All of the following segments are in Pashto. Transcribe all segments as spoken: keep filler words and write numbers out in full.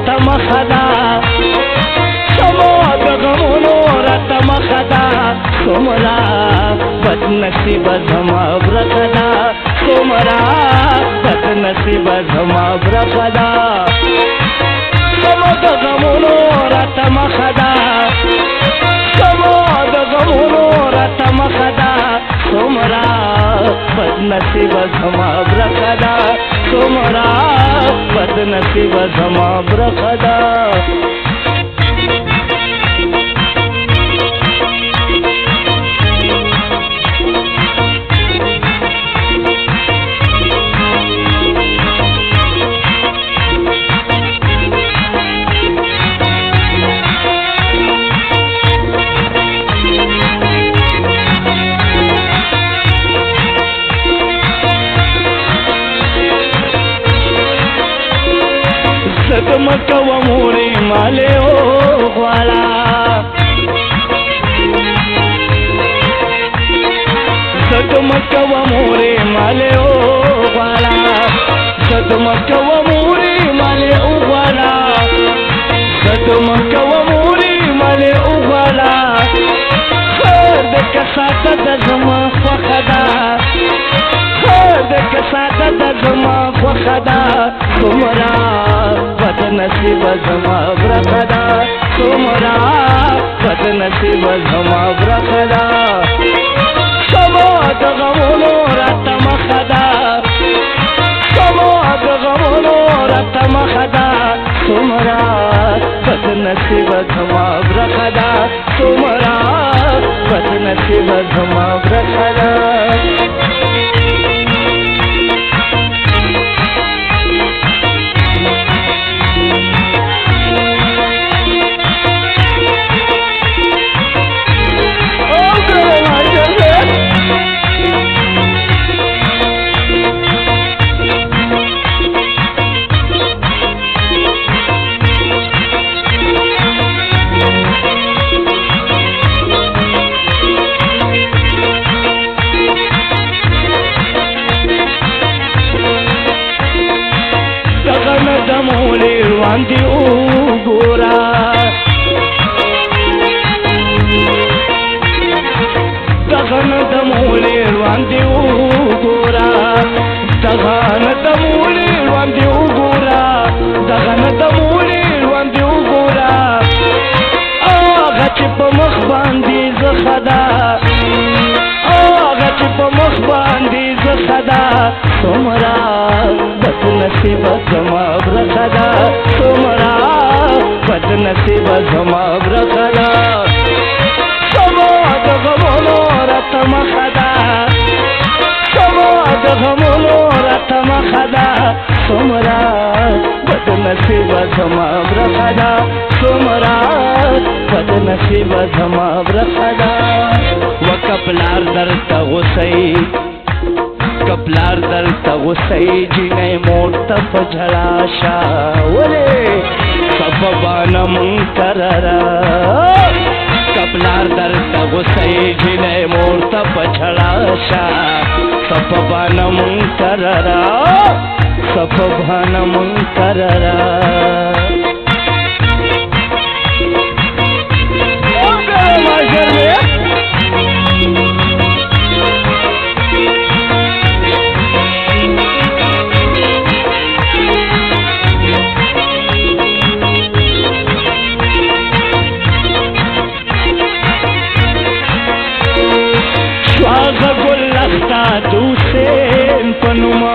راته مخه ده زما د غمونو راته مخه ده څومره بد نصیبه زما برخه ده څومره بد نصیبه زما برخه ده زما د غمونو راته مخه ده زما د غمونو راته مخه ده څومره بد نصیبه زما برخه ده څومره بد نصیبه زما برخه ده زګمکه و مورې مالې او غواړه زګمکه و مورې مالې او غواړه زګمکه و مورې مالې او غواړه زګمکه و مورې مالې او غواړه خیر د کساته د زما خوښه ده خیر د کساته د زما خوښه ده څومره بد نصیبه زما برخه ده څومره بد نصیبه زما برخه ده زما د غمونو راته مخه ده زما د غمونو راته مخه ده څومره بد نصیبه زما برخه ده څومره بد نصیبه زما برخه ده دمولې وړاندې وګوره دغه نه دمولې وړاندې وګوره دغه نه دمولې وړاندې وګوره دغه نه دمولې وړاندې وګوره هغه چې په مخ باندې زخه ده هغه چې په مخ باندې زخه ده څومره بد نصیبه زما برخه ده څومره بد نصیبه زما برخه ده زما د غمونو راته مخه ده زما د غمونو راته مخه ده څومره بد نصیبه زما برخه ده څومره بد نصیبه زما برخه ده وکه پلار درته غوسئ کپلار دلته غوسئ جینۍ مور ته په ژړا شه ولې سببانه منکرره کپلار دلته غوسئ جینۍ مور ته په ژړا شه سببانه منکرره سببانه منکرره شواغه ګل لخته د حسین په نومه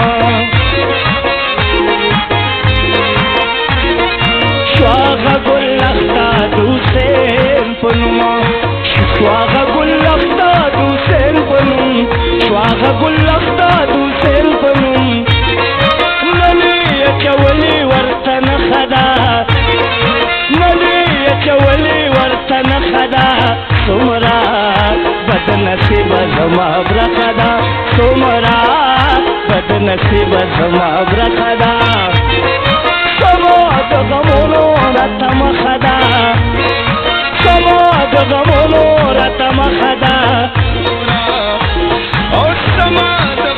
شواغه ګل لخته د حسین په نومه شواغه ګل لخته د حسین په نوم شواغه ګل لخته د حسین په نوم ننې اچولې ورته نښه ده ننې اچولې ورته نښه ده څومره بد نصیبه زما برخه ده څومره بد نصیبه زما برخه ده زما د غمونو راته مخه ده زما د غمونو راته مخه ده او زما د